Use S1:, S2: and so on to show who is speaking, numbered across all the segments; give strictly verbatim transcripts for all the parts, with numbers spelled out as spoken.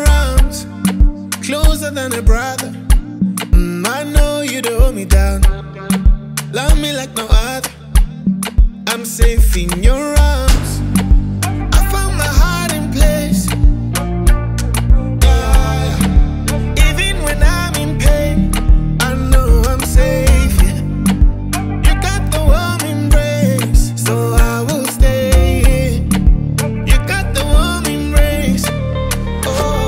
S1: your arms, closer than a brother. mm, I know you'd hold me down, love me like no other. I'm safe in your arms, I found my hiding place. Yeah. Even when I'm in pain, I know I'm safe, yeah. You got the warm embrace, so I will stay here. You got the warm embrace. Oh,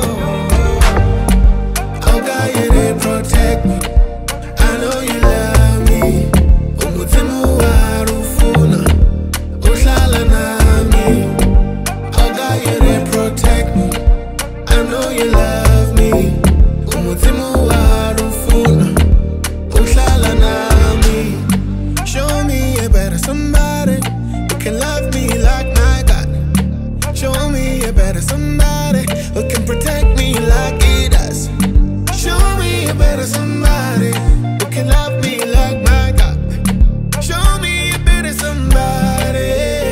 S1: oh God, you did protect me. I know you love me. Mudzimu lufuno, Uhlala lami. Oh God, you did protect me. I know you love me. Mudzimu lufuno, Uhlala lami. Show me a better somebody who can love me like my God. Show me a better somebody who can protect me like He does. Show me a better somebody who can love me like my God. Show me a better somebody.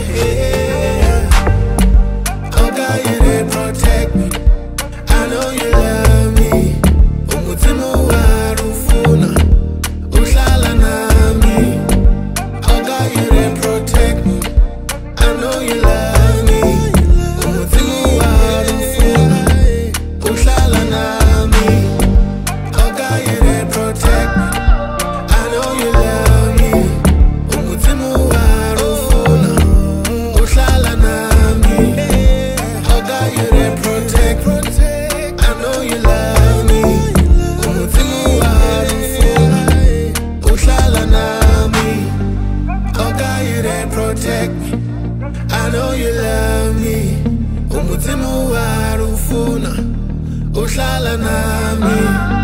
S1: Oh God, you did protect me. I know you love me. Mudzimu lufuno, Uhlala lami. Oh God, you did protect me. I know you love me. Mudzimu lufuno, Uhlala lami. Oh God, you did protect me. I know you love me. Mudzimu lufuno, Uhlala lami. Oh God, you did protect me. I know you love me. Mudzimu lufuno, Uhlala lami. Oh God, you did protect me. I know you love me. Mudzimu lufuno, Uhlala lami.